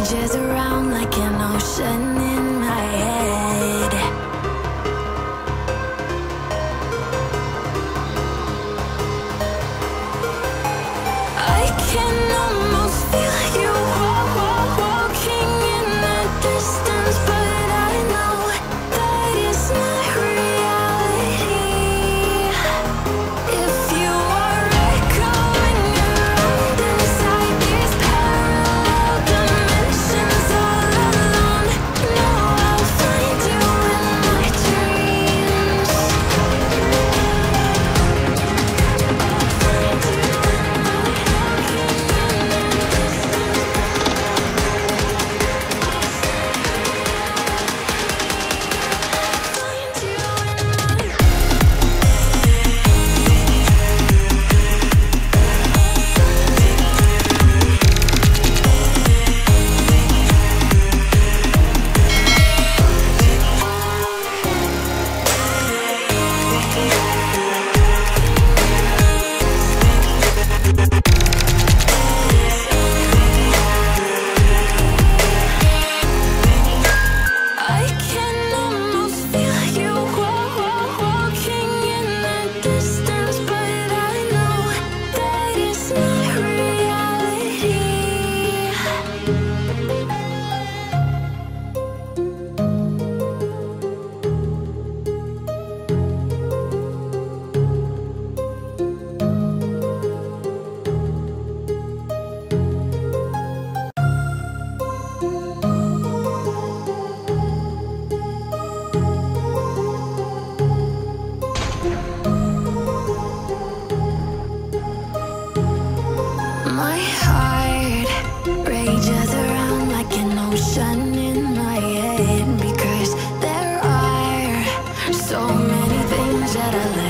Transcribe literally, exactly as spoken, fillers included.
rages around like an ocean in my head. I can almost feel you wa- wa- walking in the distance, but I know that it's not reality. If you are echoing around inside these parallel dimensions all alone, know I'll find you in my dreams. I'll find you in my I can almost feel you wa- wa- walking in the distance, but I know that it's not reality. My heart rages around like an ocean in my head, because there are so many things that I let